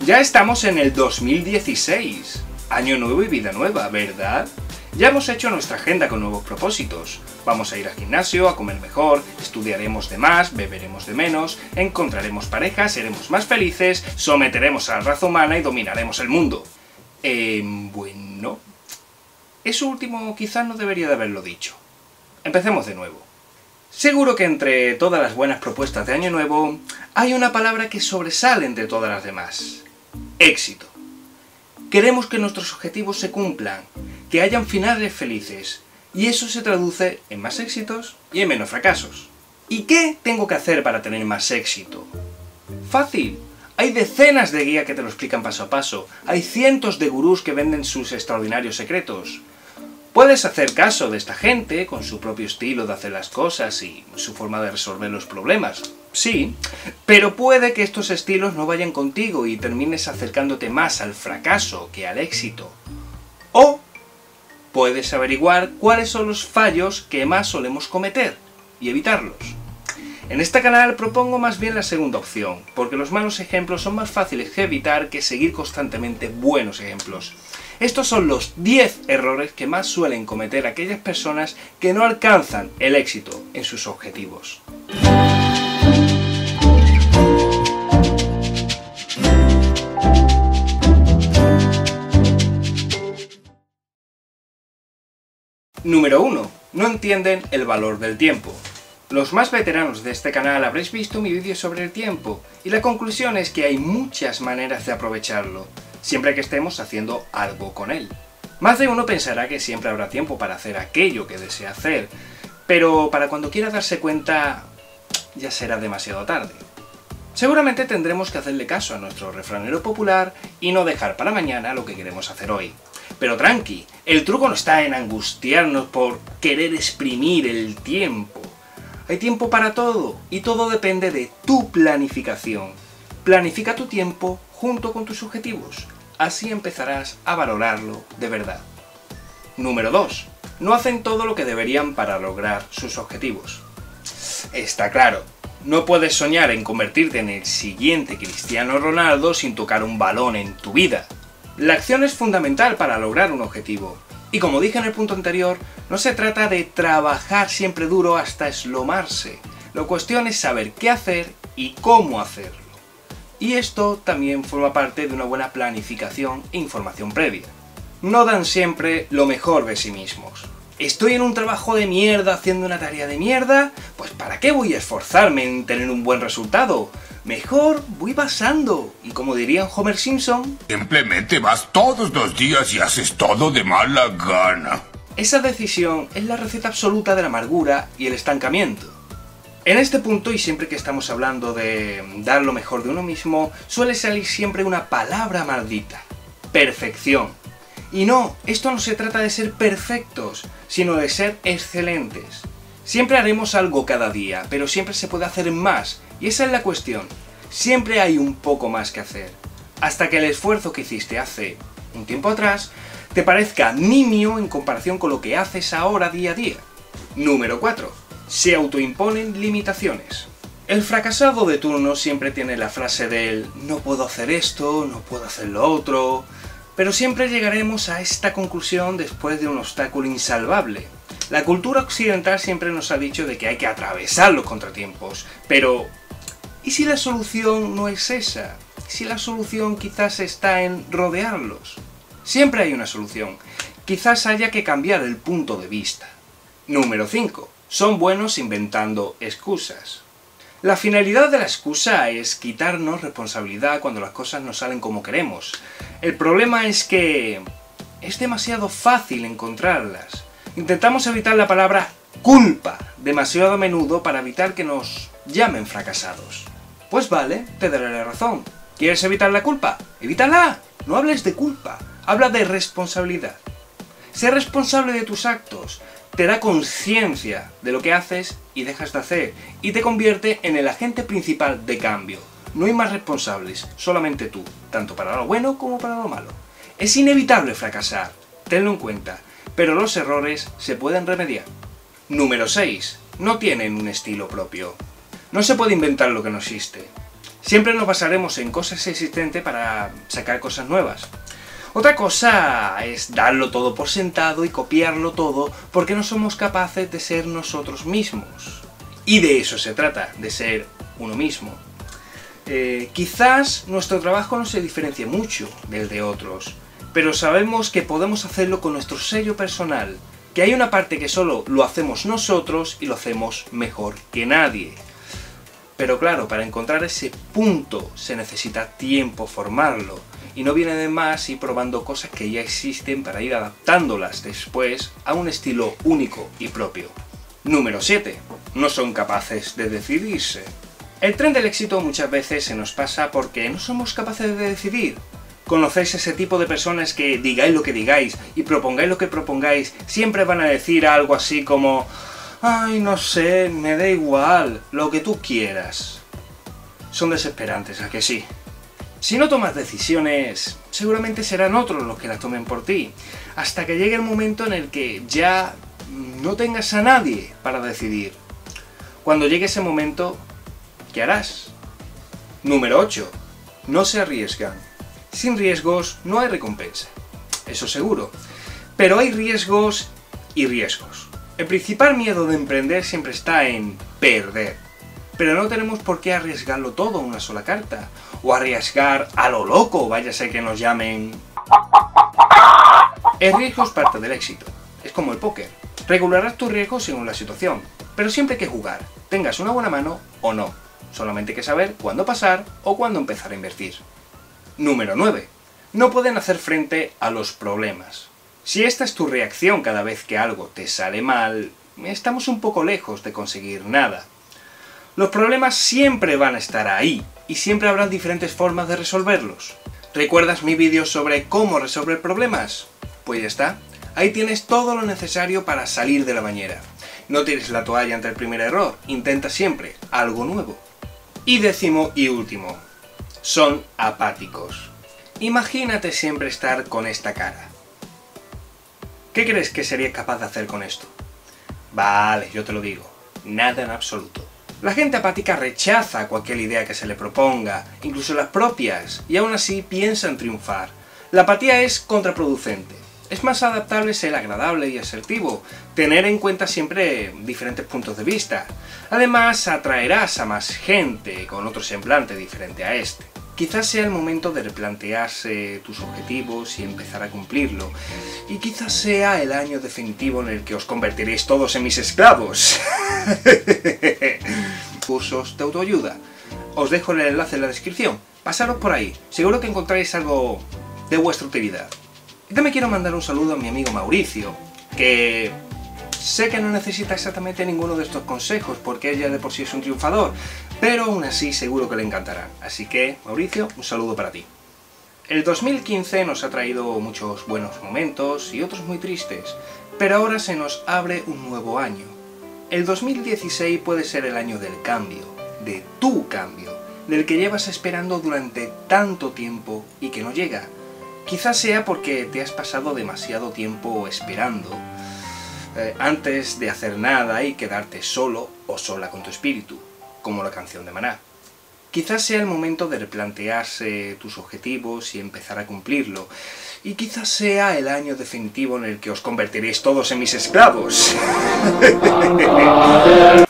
Ya estamos en el 2016. Año nuevo y vida nueva, ¿verdad? Ya hemos hecho nuestra agenda con nuevos propósitos. Vamos a ir al gimnasio, a comer mejor, estudiaremos de más, beberemos de menos, encontraremos pareja, seremos más felices, someteremos a la raza humana y dominaremos el mundo. Bueno... Eso último quizás no debería de haberlo dicho. Empecemos de nuevo. Seguro que entre todas las buenas propuestas de Año Nuevo hay una palabra que sobresale entre todas las demás. Éxito. Queremos que nuestros objetivos se cumplan, que hayan finales felices, y eso se traduce en más éxitos y en menos fracasos. ¿Y qué tengo que hacer para tener más éxito? Fácil. Hay decenas de guías que te lo explican paso a paso, hay cientos de gurús que venden sus extraordinarios secretos. Puedes hacer caso de esta gente, con su propio estilo de hacer las cosas y su forma de resolver los problemas. Sí, pero puede que estos estilos no vayan contigo y termines acercándote más al fracaso que al éxito. O puedes averiguar cuáles son los fallos que más solemos cometer y evitarlos. En este canal propongo más bien la segunda opción, porque los malos ejemplos son más fáciles que evitar que seguir constantemente buenos ejemplos. Estos son los 10 errores que más suelen cometer aquellas personas que no alcanzan el éxito en sus objetivos. Número 1. No entienden el valor del tiempo. Los más veteranos de este canal habréis visto mi vídeo sobre el tiempo, y la conclusión es que hay muchas maneras de aprovecharlo, siempre que estemos haciendo algo con él. Más de uno pensará que siempre habrá tiempo para hacer aquello que desea hacer, pero para cuando quiera darse cuenta, ya será demasiado tarde. Seguramente tendremos que hacerle caso a nuestro refranero popular y no dejar para mañana lo que queremos hacer hoy. Pero tranqui, el truco no está en angustiarnos por querer exprimir el tiempo. Hay tiempo para todo, y todo depende de tu planificación. Planifica tu tiempo junto con tus objetivos. Así empezarás a valorarlo de verdad. Número 2. No hacen todo lo que deberían para lograr sus objetivos. Está claro, no puedes soñar en convertirte en el siguiente Cristiano Ronaldo sin tocar un balón en tu vida. La acción es fundamental para lograr un objetivo. Y como dije en el punto anterior, no se trata de trabajar siempre duro hasta eslomarse. La cuestión es saber qué hacer y cómo hacerlo. Y esto también forma parte de una buena planificación e información previa. No dan siempre lo mejor de sí mismos. ¿Estoy en un trabajo de mierda haciendo una tarea de mierda? Pues ¿para qué voy a esforzarme en tener un buen resultado? Mejor voy pasando, y como diría Homer Simpson... Simplemente vas todos los días y haces todo de mala gana. Esa decisión es la receta absoluta de la amargura y el estancamiento. En este punto, y siempre que estamos hablando de dar lo mejor de uno mismo, suele salir siempre una palabra maldita: perfección. Y no, esto no se trata de ser perfectos, sino de ser excelentes. Siempre haremos algo cada día, pero siempre se puede hacer más, y esa es la cuestión. Siempre hay un poco más que hacer, hasta que el esfuerzo que hiciste hace un tiempo atrás te parezca nimio en comparación con lo que haces ahora día a día. Número 4. Se autoimponen limitaciones. El fracasado de turno siempre tiene la frase del no puedo hacer esto, no puedo hacer lo otro, pero siempre llegaremos a esta conclusión después de un obstáculo insalvable. La cultura occidental siempre nos ha dicho de que hay que atravesar los contratiempos, pero ¿y si la solución no es esa? Si la solución quizás está en rodearlos. Siempre hay una solución. Quizás haya que cambiar el punto de vista. Número 5. Son buenos inventando excusas. La finalidad de la excusa es quitarnos responsabilidad cuando las cosas no salen como queremos. El problema es que es demasiado fácil encontrarlas. Intentamos evitar la palabra culpa demasiado a menudo para evitar que nos llamen fracasados. Pues vale, te daré la razón. ¿Quieres evitar la culpa? ¡Evítala! No hables de culpa, habla de responsabilidad. Ser responsable de tus actos te da conciencia de lo que haces y dejas de hacer, y te convierte en el agente principal de cambio. No hay más responsables, solamente tú, tanto para lo bueno como para lo malo. Es inevitable fracasar, tenlo en cuenta, pero los errores se pueden remediar. Número 6. No tienen un estilo propio. No se puede inventar lo que no existe. Siempre nos basaremos en cosas existentes para sacar cosas nuevas. Otra cosa es darlo todo por sentado y copiarlo todo porque no somos capaces de ser nosotros mismos. Y de eso se trata, de ser uno mismo. Quizás nuestro trabajo no se diferencie mucho del de otros, pero sabemos que podemos hacerlo con nuestro sello personal, que hay una parte que solo lo hacemos nosotros y lo hacemos mejor que nadie. Pero claro, para encontrar ese punto se necesita tiempo formarlo, y no viene de más ir probando cosas que ya existen para ir adaptándolas después a un estilo único y propio. Número 7. No son capaces de decidirse. El tren del éxito muchas veces se nos pasa porque no somos capaces de decidir. ¿Conocéis ese tipo de personas que digáis lo que digáis y propongáis lo que propongáis, siempre van a decir algo así como «Ay, no sé, me da igual, lo que tú quieras»? Son desesperantes, ¿a que sí? Si no tomas decisiones, seguramente serán otros los que las tomen por ti, hasta que llegue el momento en el que ya no tengas a nadie para decidir. Cuando llegue ese momento, ¿qué harás? Número 8. No se arriesgan. Sin riesgos no hay recompensa, eso seguro. Pero hay riesgos y riesgos. El principal miedo de emprender siempre está en perder. Pero no tenemos por qué arriesgarlo todo a una sola carta. O arriesgar a lo loco, vaya a ser que nos llamen. El riesgo es parte del éxito. Es como el póker. Regularás tus riesgos según la situación. Pero siempre hay que jugar, tengas una buena mano o no. Solamente hay que saber cuándo pasar o cuándo empezar a invertir. Número 9. No pueden hacer frente a los problemas. Si esta es tu reacción cada vez que algo te sale mal, estamos un poco lejos de conseguir nada. Los problemas siempre van a estar ahí, y siempre habrá diferentes formas de resolverlos. ¿Recuerdas mi vídeo sobre cómo resolver problemas? Pues ya está, ahí tienes todo lo necesario para salir de la bañera. No tires la toalla ante el primer error, intenta siempre algo nuevo. Y décimo y último, son apáticos. Imagínate siempre estar con esta cara. ¿Qué crees que serías capaz de hacer con esto? Vale, yo te lo digo, nada en absoluto. La gente apática rechaza cualquier idea que se le proponga, incluso las propias, y aún así piensa en triunfar. La apatía es contraproducente. Es más adaptable ser agradable y asertivo, tener en cuenta siempre diferentes puntos de vista. Además, atraerás a más gente con otro semblante diferente a este. Quizás sea el momento de replantearse tus objetivos y empezar a cumplirlo. Y quizás sea el año definitivo en el que os convertiréis todos en mis esclavos. Cursos de autoayuda. Os dejo el enlace en la descripción. Pasaros por ahí. Seguro que encontráis algo de vuestra utilidad. Y también quiero mandar un saludo a mi amigo Mauricio, que sé que no necesita exactamente ninguno de estos consejos porque ella de por sí es un triunfador, pero aún así seguro que le encantarán. Así que, Mauricio, un saludo para ti. El 2015 nos ha traído muchos buenos momentos y otros muy tristes, pero ahora se nos abre un nuevo año. El 2016 puede ser el año del cambio, de tu cambio, del que llevas esperando durante tanto tiempo y que no llega. Quizás sea porque te has pasado demasiado tiempo esperando antes de hacer nada y quedarte solo o sola con tu espíritu, como la canción de Maná. Quizás sea el momento de replantearse tus objetivos y empezar a cumplirlo. Y quizás sea el año definitivo en el que os convertiréis todos en mis esclavos.